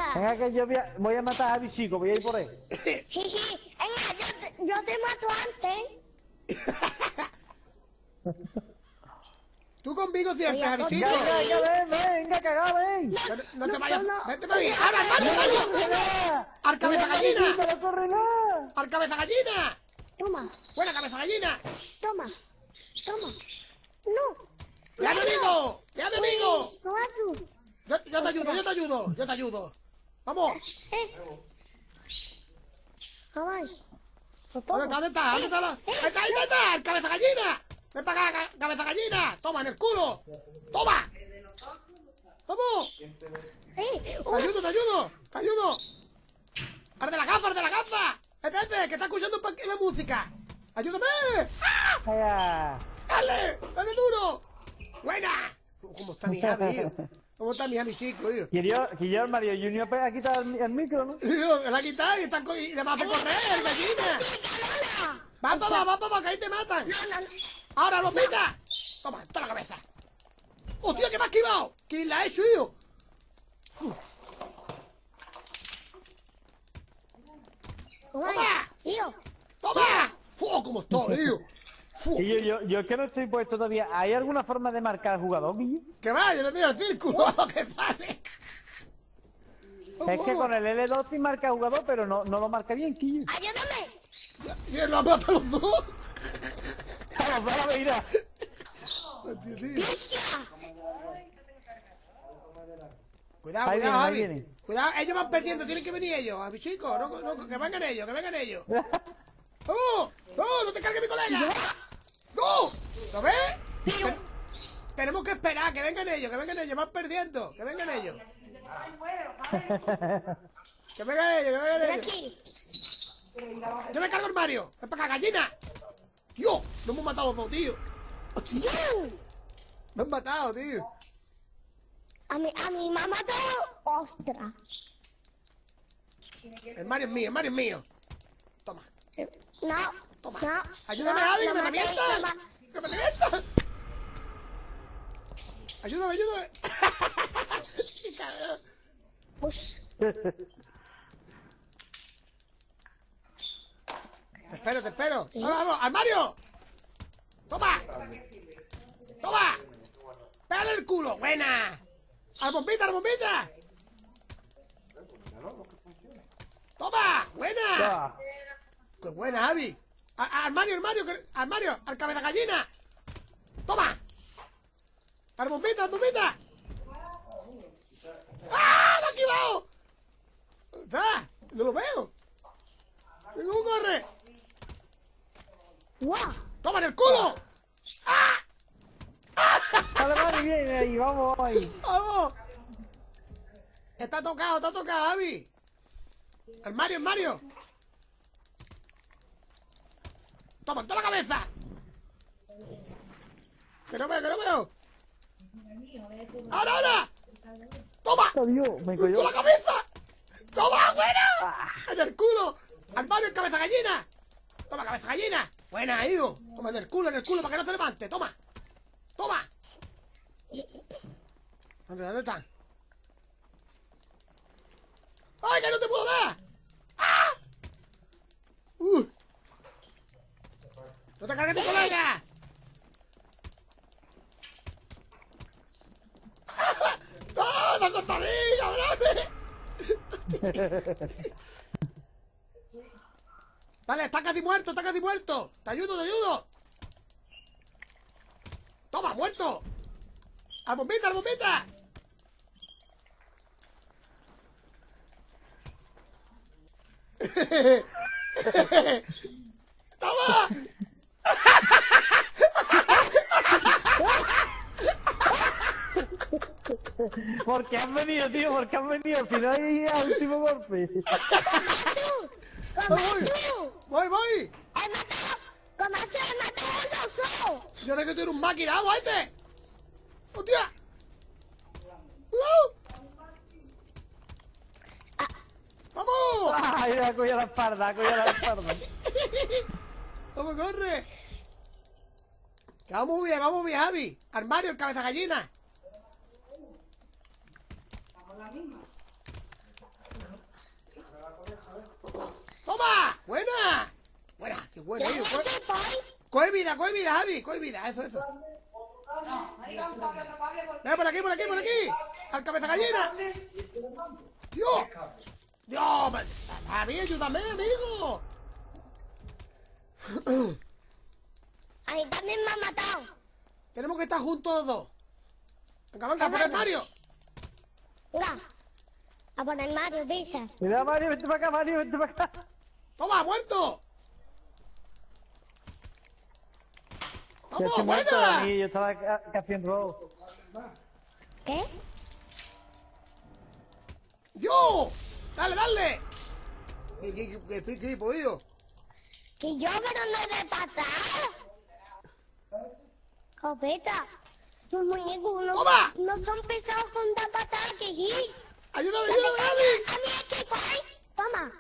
Venga, que yo voy a matar a Javi, chico, voy a ir por él. Jiji, venga, yo te mato antes. Tú conmigo siempre, Oye, Javisito. Venga, cagado, ven. No te vayas. Vete para mí. ¡Ahora, Mario! ¡Al cabeza gallina! No corre nada. ¡Al cabeza gallina! Toma, ¡Buena cabeza gallina! toma. No. ¡Ya te digo! ¡Ya te digo! No vas tú. Yo te ayudo. ¡Vamos! Ay. ¿Dónde está? ¡Ahí está! ¡El cabeza gallina! ¡Ven para acá, cabeza gallina! ¡Toma, en el culo! ¡Toma! ¡Vamos! ¡Te ayudo! ¡Arde la gafa! ¡Este, que está escuchando la música! ¡Ayúdame! ¡Ah! ¡Dale duro! ¡Buena! ¿Cómo está mi Javi, tío? ¿Cómo está mi Javi chico, tío? Quería el Mario Junior ha quitado el micro, ¿no? Tío, me la ha quitado y le va a hacer correr, gallina. Va para que ahí te matan. ¡Ahora, Lopita! Toma, toda la cabeza. ¡Hostia, que me ha esquivado! ¿Quién la ha hecho, tío? Tío. ¡Toma! ¡Fu! ¿Cómo estoy, tío? Y yo es que no estoy puesto todavía. ¿Hay alguna forma de marcar al jugador, Guillo? ¡Que va! Yo le doy al círculo a lo que sale. Es que con el L2 sí marca al jugador, pero no lo marca bien, Guillo. Ayúdame. ¿Y él lo ha matado a los dos? Vamos, mira. Cuidado, Javi. Cuidado, ellos van perdiendo, tienen que venir ellos, Javi, chicos. No, que vengan ellos. ¡Vamos! ¡No te cargue mi colega! ¡No! ¿Lo ves? Tenemos que esperar, que vengan ellos, van perdiendo, que vengan ellos. Que vengan ellos. Yo me cargo el Mario. ¡Ven para acá, gallina! ¡Tío! ¡No hemos matado a los dos, tío! ¡Hostia! Me han matado, tío. A mí me ha matado. ¡Ostras! El Mario es mío. Toma. No. Toma. No. Ayúdame, Javi, que me revienta. ¡Que me revienta! Ayúdame. ¡Qué cabrón! Pues. Te espero. ¡Vamos! ¡Al Mario! ¡Toma! ¡Pégale el culo! ¡Buena! ¡Al bombita! ¡Toma! ¡Buena! ¡Qué buena, Javi! ¡Al Mario! ¡Al cabeza gallina! ¡Toma! ¡Al bombita! ¡Ah! ¡Lo ha esquivado! ¿Dónde está? ¡No lo veo! ¿Cómo corre? ¡Guau! ¡Toma en el culo! Vale, bien, ahí, vamos ahí. ¡Vamos! Está tocado, Javi. El Mario. Toma, en toda la cabeza. Que no veo. ¡Ahora! ¡Toma! Adiós, me ¡En cogió. toda la cabeza! ¡Toma, buena! ¡En el culo! ¡Al Mario en cabeza gallina! ¡Toma, cabeza gallina! ¡Buena, hijo! Toma en el culo, para que no se levante. ¡Toma! ¿Dónde están? ¡Ay, que no te puedo dar! ¡Ah! ¡No te cargues mi colega! ¡No! ¡No contra mí, cabrones! Vale, está casi muerto. Te ayudo. Toma, muerto. ¡Al bombita! ¡Toma! ¿Por qué has venido, tío? ¿Por qué has venido? Al final hay al último golpe. Voy. ¿Cómo se mató el oso? Yo sé que tú eres un máquina, vamos, este. ¡Hostia! ¡Vamos! Ay, me ha cogido la espalda, ¡Vamos, corre! Que vamos bien, Javi. Al Mario, el cabeza gallina. ¡Toma! ¡Buena! ¡Buena! ¡Qué buena! ¿Qué pues? Coge vida, Javi. Coge vida, eso. Ven, por aquí. Al cabeza gallina. ¡Dios! ¡Dios! Javi, ayúdame, amigo. A mí también me ha matado. Tenemos que estar juntos los dos. Venga, por el Mario. Mira. A poner Mario, dice. Mira, Mario, vente para acá, Mario, vente para acá. ¡Toma, muerto! Ya ¡Vamos, estoy muerto, buena! Dani, yo estaba casi en robo. ¿Qué? ¡Yo! ¡Dale! ¿Qué, pollo? Que yo, pero no he de pasar. Copeta. Los muñecos ¡Toma! no son pesados con tan patadas que sí. ¡Ayúdame, A Javi! mi equipo, ¿eh? Toma.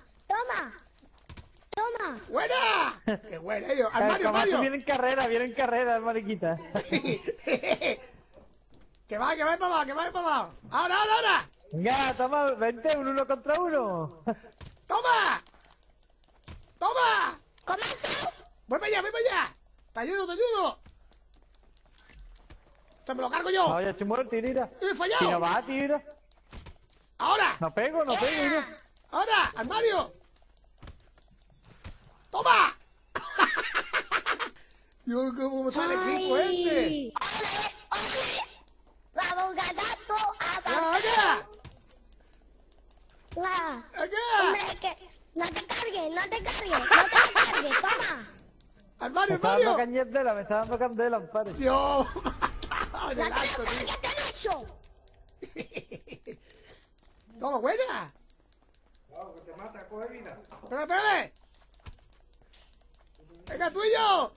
¡Buena! ¡Qué buena, ellos! ¡Al Mario! Viene en carrera, el mariquita. Que va para abajo. ¡Ahora! Venga, toma, vente, un 1 contra 1. ¡Toma! ¿Cómo tú? ¡Voy para allá! ¡Te ayudo! ¡Te me lo cargo yo! No, ya estoy muerto, tira. ¡He fallado! Si no va, tira. ¡Ahora! No pego, mira. ¡Ahora! ¡Al Mario! ¡Toma! Dios, cómo está el equipo este. ¡Ole! ¡Vamos, gatazo! ¡Acá! Hombre, que no te cargues. Toma. ¡Al Me Mario, está dando candela, ampare. ¡Dios! En No el te acto, tío. cargues, eso. ¡Toma, buena! Claro, que te mata, coge vida. ¡Pégale! ¡Venga, tú y yo!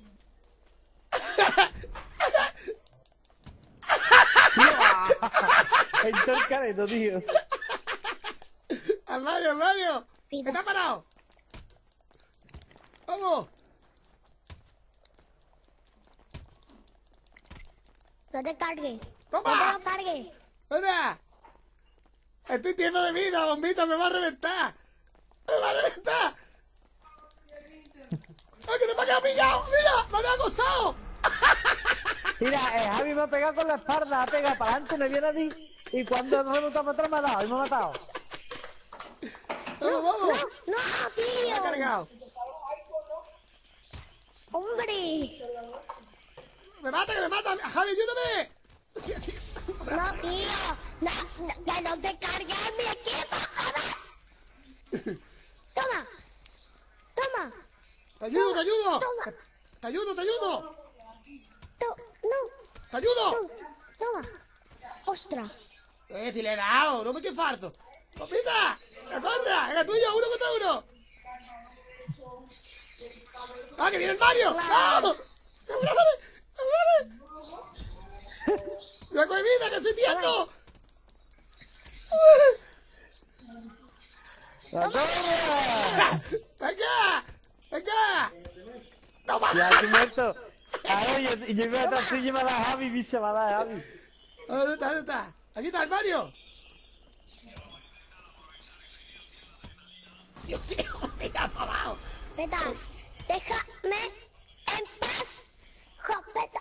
Entró el careto, tío. ¡Al Mario! Vida. ¿Está parado? ¡Vamos! No te cargues. ¡Toma! No te lo cargues. ¡Mira! Estoy lleno de vida, bombita, me va a reventar. ¡Ay, que te me ha quedado pillado! ¡Mira! ¡Me ha costado! Mira, Javi me ha pegado con la espalda, ha pegado para adelante, me viene a ti. Y cuando he rebotado para atrás me ha dado, y me ha matado. ¡Vamos! No, ¡Me ha tío. cargado! Hombre. ¡Me mata! ¡Javi, ayúdame! No, tío. Que no te cargues mi equipo, jodas. Toma. ¡Te ayudo! Toma. ¡Te ayudo! No. ¡Te ayudo! Toma. Ostras. Si le he dado! ¡No me quede farto! ¡Bombita! ¡La corra! ¡Es tuyo! ¡1 contra 1! ¡Ah, que viene el Mario! ¡No! ¡Cabrón! ¡Ya coge vida, que estoy tirando! ¡La corra! ¡Venga! ¡Toma! Ya estoy muerto. Claro, yo iba atrás tuyo y me ha dado Javi, bicho, me ha dado Javi. ¿Dónde está? ¡Aquí está el Mario! Dios, tío, mira para abajo. Peta, déjame en paz. Jopeta.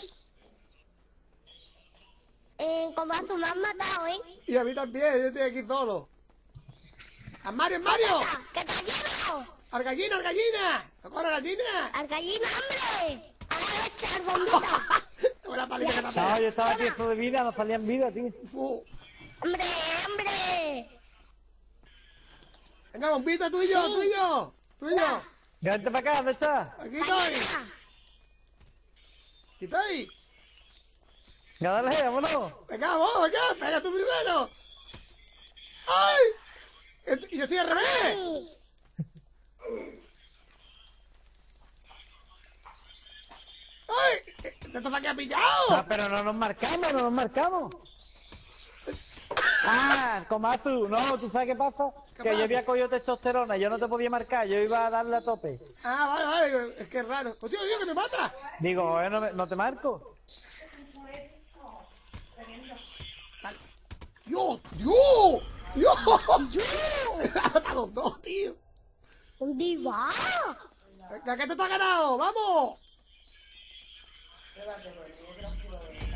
Como a tu me han matado, ¿eh? Y a mí también, yo estoy aquí solo. ¡Al Mario! Peta, que te ayudo. ¡Al gallina! ¡No corre, gallina! Al gallina, hombre. A echar bombita. Tengo la palita que te No, pega. yo estaba tieso de vida, no salían vida, tío. Fu. Hombre. Venga, bombita, tú y yo. Vente para acá, ¿dónde estás? Aquí estoy. Ya dale, vámonos. Venga, vamos, pega tú primero. ¡Ay! Yo estoy al revés. Sí. ¡Ay! ¡Esto se ha pillado! Ah, pero no nos marcamos. Ah, Komatsu, no, ¿tú sabes qué pasa? Que yo había cogido testosterona, yo no te podía marcar, yo iba a darle a tope. Ah, vale, es que es raro. ¡Oh, tío, que me mata! Digo, no te marco. Dale. ¡Dios! ¡Me matan los dos, tío! ¿Dónde va? Venga, que esto te ha ganado, vamos. Espérate, pues, tengo que ir a